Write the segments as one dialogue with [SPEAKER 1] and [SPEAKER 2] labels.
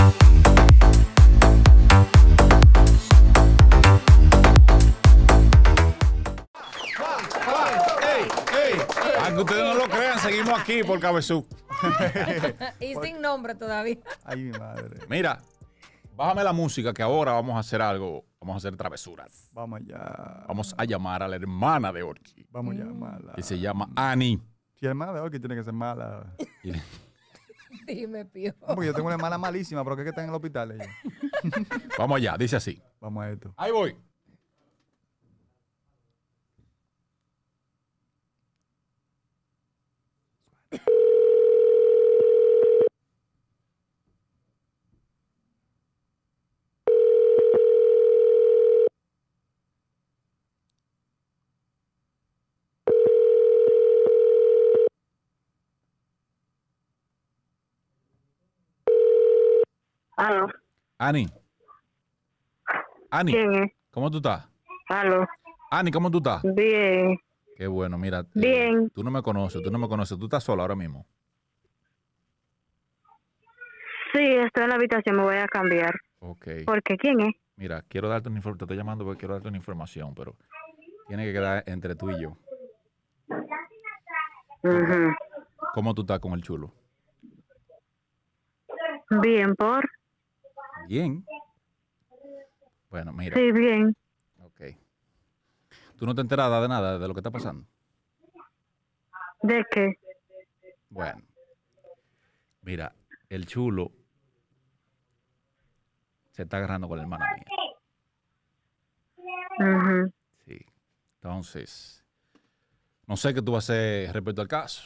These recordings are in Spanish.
[SPEAKER 1] Aunque ustedes no lo crean, seguimos aquí por Cabezú.
[SPEAKER 2] Y sin nombre todavía.
[SPEAKER 3] Ay, mi madre.
[SPEAKER 1] Mira, bájame la música que ahora vamos a hacer algo. Vamos a hacer travesuras.
[SPEAKER 3] Vamos allá.
[SPEAKER 1] Vamos a llamar a la hermana de Orki,
[SPEAKER 3] Vamos a llamarla.
[SPEAKER 1] que se llama Annie.
[SPEAKER 3] Si hermana de Orki tiene que ser mala.
[SPEAKER 2] Dime, Pío.
[SPEAKER 3] No, porque yo tengo una hermana malísima, pero que está en el hospital ella.
[SPEAKER 1] Vamos allá, dice así.
[SPEAKER 3] Vamos a esto.
[SPEAKER 1] Ahí voy.
[SPEAKER 4] Aló.
[SPEAKER 1] Annie. Annie,
[SPEAKER 4] ¿Quién es?
[SPEAKER 1] ¿cómo tú estás?
[SPEAKER 4] Aló.
[SPEAKER 1] Annie, ¿cómo tú estás?
[SPEAKER 4] Bien.
[SPEAKER 1] Qué bueno, mira.
[SPEAKER 4] Bien.
[SPEAKER 1] Tú no me conoces. Tú estás sola ahora mismo.
[SPEAKER 4] Sí, estoy en la habitación, me voy a cambiar.
[SPEAKER 1] Ok.
[SPEAKER 4] ¿Por qué? ¿Quién es?
[SPEAKER 1] Mira, quiero darte una información. Te estoy llamando porque quiero darte una información, pero tiene que quedar entre tú y yo.
[SPEAKER 4] Ujú.
[SPEAKER 1] ¿Cómo tú estás con el chulo?
[SPEAKER 4] Bien, ¿por?
[SPEAKER 1] Bien. Bueno, mira.
[SPEAKER 4] Sí, bien.
[SPEAKER 1] Ok. ¿Tú no te enteras de nada de lo que está pasando?
[SPEAKER 4] ¿De qué?
[SPEAKER 1] Bueno. Mira, el chulo se está agarrando con la hermana mía.
[SPEAKER 4] Ujú.
[SPEAKER 1] Sí. Entonces, no sé qué tú vas a hacer respecto al caso.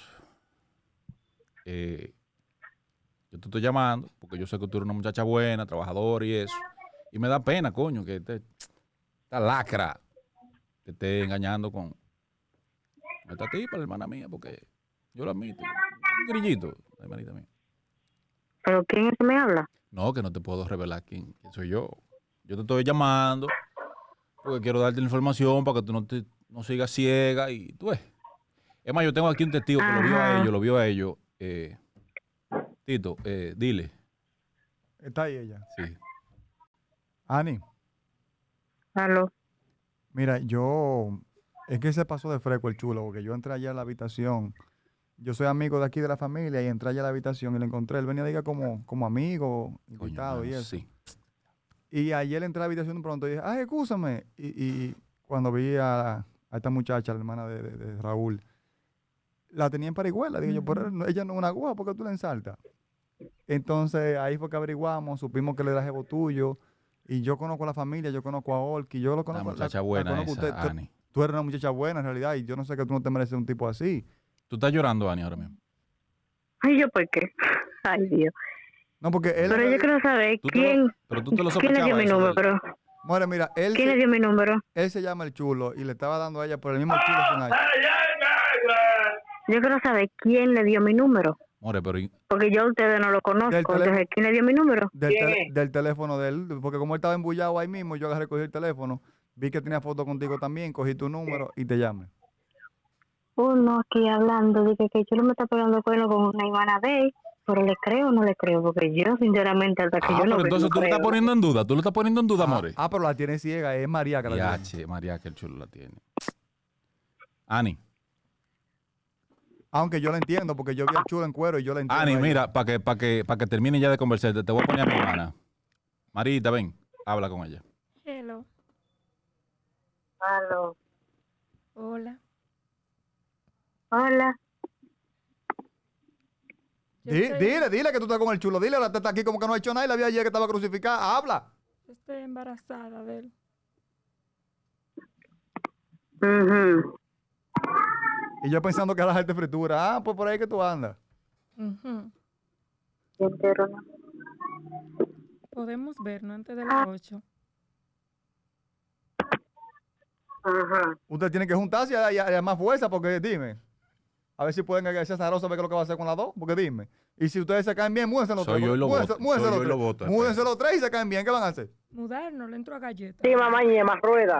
[SPEAKER 1] Yo te estoy llamando porque yo sé que tú eres una muchacha buena, trabajadora y eso. Y me da pena, coño, que esta lacra te esté engañando con esta tipa, la hermana mía, porque yo la admito. Un grillito, la hermanita mía.
[SPEAKER 4] ¿Pero quién es que me habla?
[SPEAKER 1] No, que no te puedo revelar quién soy yo. Yo te estoy llamando porque quiero darte la información para que tú no sigas ciega y tú ves. Es más, yo tengo aquí un testigo que lo vio a ellos. Tito, dile.
[SPEAKER 3] Está ahí ella.
[SPEAKER 1] Sí.
[SPEAKER 3] Ani,
[SPEAKER 4] Aló.
[SPEAKER 3] mira, es que se pasó de fresco el chulo, porque yo entré allá a la habitación. Yo soy amigo de aquí de la familia y entré allá a la habitación y lo encontré. Él venía, diga, como amigo, invitado
[SPEAKER 1] Coño,
[SPEAKER 3] y
[SPEAKER 1] mano,
[SPEAKER 3] eso.
[SPEAKER 1] sí.
[SPEAKER 3] Y ayer entré a la habitación de pronto y dije, ay, escúchame. Y cuando vi a esta muchacha, la hermana de Raúl, la tenía en Parihuela. Digo yo, pero ella no es una guapa, ¿por qué tú la ensaltas? Entonces ahí fue que averiguamos, supimos que él era jevo tuyo. Y yo conozco a la familia, yo conozco a Orki, yo lo
[SPEAKER 1] Una
[SPEAKER 3] conozco.
[SPEAKER 1] muchacha buena
[SPEAKER 3] conozco a
[SPEAKER 1] esa,
[SPEAKER 3] usted.
[SPEAKER 1] Ani.
[SPEAKER 3] Tú eres una muchacha buena en realidad y yo no sé que tú no te mereces un tipo así.
[SPEAKER 1] ¿Tú estás llorando, Ani, ahora mismo?
[SPEAKER 4] Ay, ¿yo por qué? Ay, Dios.
[SPEAKER 3] No, porque él...
[SPEAKER 4] Pero yo quiero saber
[SPEAKER 1] Pero tú te lo
[SPEAKER 4] quién le dio
[SPEAKER 1] sospechabas
[SPEAKER 4] mi
[SPEAKER 1] eso de él.
[SPEAKER 4] número.
[SPEAKER 3] More, mira,
[SPEAKER 4] ¿Quién le dio mi número?
[SPEAKER 3] él se llama el chulo y le estaba dando a ella por el mismo chulo final.
[SPEAKER 4] Yo quiero saber quién le dio mi número.
[SPEAKER 1] More, pero
[SPEAKER 4] Porque yo a ustedes no lo conozco.
[SPEAKER 3] Del tele-
[SPEAKER 4] Entonces, ¿quién le dio mi número?
[SPEAKER 3] Del teléfono de él, porque como él estaba embullado ahí mismo, yo agarré, cogí el teléfono, vi que tenía foto contigo también, cogí tu número y te llamé.
[SPEAKER 4] Uno aquí hablando de que yo no me está pegando cuerno con una hermana de él, pero le creo o no le creo, porque yo sinceramente hasta que yo no
[SPEAKER 1] pero
[SPEAKER 4] veo,
[SPEAKER 1] entonces
[SPEAKER 4] no
[SPEAKER 1] tú lo estás
[SPEAKER 4] creo.
[SPEAKER 1] poniendo en duda. Tú lo estás poniendo en duda, More.
[SPEAKER 3] Pero la tiene ciega, es María que la tiene.
[SPEAKER 1] Yache, María, que el chulo la tiene. Ani,
[SPEAKER 3] Aunque yo la entiendo, porque yo vi al chulo en cuero y yo la entiendo.
[SPEAKER 1] Ani,
[SPEAKER 3] a ella.
[SPEAKER 1] mira, para que termine ya de conversar, te voy a poner a mi hermana. Marita, ven, habla con ella.
[SPEAKER 5] Hello.
[SPEAKER 4] Aló.
[SPEAKER 5] Hola.
[SPEAKER 4] Hola.
[SPEAKER 3] Dile que tú estás con el chulo, dile, ahora te está aquí como que no ha hecho nada y la vi ayer que estaba crucificada, habla.
[SPEAKER 5] Estoy embarazada de él.
[SPEAKER 4] Ujú.
[SPEAKER 3] Y yo pensando que era la gente fritura, pues por ahí que tú andas.
[SPEAKER 5] Ujú.
[SPEAKER 4] Yo entero, ¿no?
[SPEAKER 5] Podemos vernos antes de las 8.
[SPEAKER 4] Ajá.
[SPEAKER 3] Usted tiene que juntarse y a más fuerza, porque dime. A ver si pueden hacer Zarosa, ver qué es lo que va a hacer con las dos, porque dime. Y si ustedes se caen bien, múdense los
[SPEAKER 1] Soy
[SPEAKER 3] tres.
[SPEAKER 1] yo y lo
[SPEAKER 3] Múdense-
[SPEAKER 1] voto,
[SPEAKER 3] múdense
[SPEAKER 1] soy
[SPEAKER 3] los
[SPEAKER 1] yo y lo
[SPEAKER 3] tres.
[SPEAKER 1] voto,
[SPEAKER 3] Múdense los tres y se caen bien, ¿qué van a hacer?
[SPEAKER 5] Mudarnos, le entro a galleta.
[SPEAKER 4] Sí, mamá, y más rueda.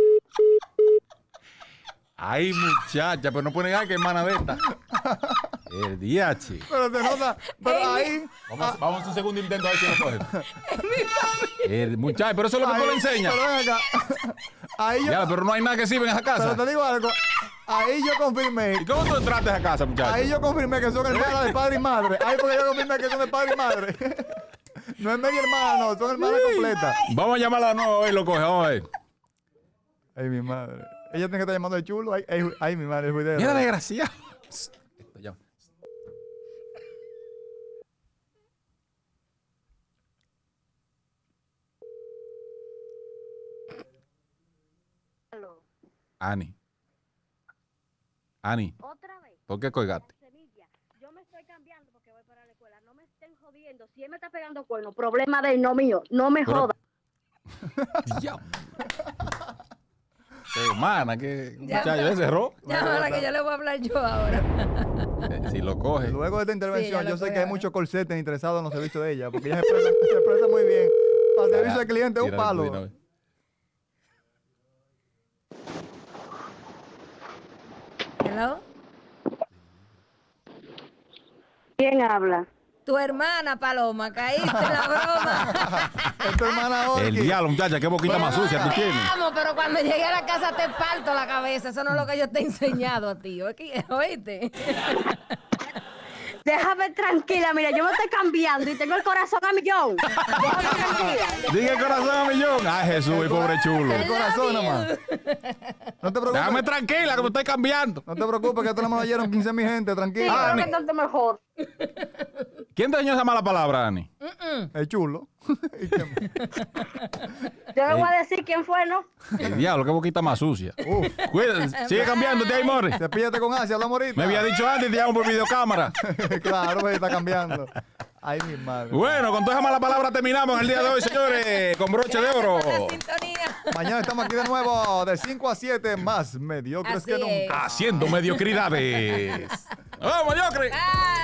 [SPEAKER 1] Ay, muchacha, pero no ponen nada que hermana de esta. El DH.
[SPEAKER 3] Pero se nota. Pero ahí.
[SPEAKER 1] Vamos a un segundo intento a ver si lo coge. El muchacho, pero eso es lo que tú le enseñas.
[SPEAKER 3] Pero ven acá. Ahí yo.
[SPEAKER 1] Ya, pero no hay nada que sirve en esa
[SPEAKER 3] Pero
[SPEAKER 1] casa.
[SPEAKER 3] te digo algo. Ahí yo confirmé.
[SPEAKER 1] ¿Y cómo tú entraste a esa casa, muchacho?
[SPEAKER 3] Ahí yo confirmé que son hermanas de padre y madre. Ahí porque yo confirmé que son de padre y madre. No es media hermana, no, son hermanas completas.
[SPEAKER 1] Vamos a llamarla de nuevo y lo coge, vamos a ver.
[SPEAKER 3] Ay, mi madre. Ella tiene que estar llamando de chulo. Ay, mi madre, el juidero.
[SPEAKER 1] Mira, desgraciado. Ya. Ani. Ani,
[SPEAKER 4] Otra vez.
[SPEAKER 1] ¿por qué colgaste?
[SPEAKER 4] Semilla, yo me estoy cambiando porque voy para la escuela. No me estén jodiendo. Si él me está pegando cuernos, problema de él, no mío. No me
[SPEAKER 1] Pero-
[SPEAKER 4] joda.
[SPEAKER 1] Diablo. Hermana, que
[SPEAKER 2] Ya.
[SPEAKER 1] muchacho, ¿ya cerró?
[SPEAKER 2] Llámala que yo le voy a hablar yo ahora.
[SPEAKER 1] Si lo coge.
[SPEAKER 3] Luego de esta intervención,
[SPEAKER 2] ya lo
[SPEAKER 3] yo sé que hay
[SPEAKER 2] puede
[SPEAKER 3] muchos call centers interesados en los servicios de ella, porque ella se expresa muy bien. Para servicio al cliente es un
[SPEAKER 1] Tira el
[SPEAKER 3] palo.
[SPEAKER 1] tuyo, a ver.
[SPEAKER 2] Hello.
[SPEAKER 4] ¿Quién habla?
[SPEAKER 2] Tu hermana, Paloma, caíste en la broma.
[SPEAKER 3] Es tu hermana Orki.
[SPEAKER 1] El diablo, muchacha, qué boquita más sucia tú tienes.
[SPEAKER 2] Vamos, pero cuando llegue a la casa te parto la cabeza. Eso no es lo que yo te he enseñado a ti. ¿Oíste?
[SPEAKER 4] Déjame tranquila, mira, yo me estoy cambiando y tengo el corazón a millón. Déjame tranquila.
[SPEAKER 1] Diga el corazón a millón. Ay, Jesús, y pobre chulo.
[SPEAKER 3] El corazón nomás. No te
[SPEAKER 1] Déjame
[SPEAKER 3] preocupes.
[SPEAKER 1] tranquila, que me estoy cambiando.
[SPEAKER 3] No te preocupes, que esto no me oyeron 15,000 gente,
[SPEAKER 4] Sí,
[SPEAKER 3] tranquila.
[SPEAKER 4] creo que tanto mejor.
[SPEAKER 1] ¿Quién te enseñó esa mala palabra, Ani?
[SPEAKER 3] Es chulo. ¿Y qué más?
[SPEAKER 4] Yo le voy a decir quién fue, ¿no?
[SPEAKER 1] El diablo, qué boquita más sucia.
[SPEAKER 3] Uf,
[SPEAKER 1] Cuídate, sigue cambiándote ahí, more.
[SPEAKER 3] cepíllate con Asia, hablamos ahorita.
[SPEAKER 1] Me había dicho antes, te llamo por videocámara.
[SPEAKER 3] Claro, pues está cambiando. Ay, mi madre.
[SPEAKER 1] Bueno, con toda esa mala palabra terminamos el día de hoy, señores, con broche de oro.
[SPEAKER 2] Por la sintonía.
[SPEAKER 3] Mañana estamos aquí de nuevo, de 5 a 7, más mediocres
[SPEAKER 2] Así
[SPEAKER 3] que nunca.
[SPEAKER 2] es.
[SPEAKER 1] Haciendo mediocridades. ¡Vamos, mediocre!
[SPEAKER 2] Bye.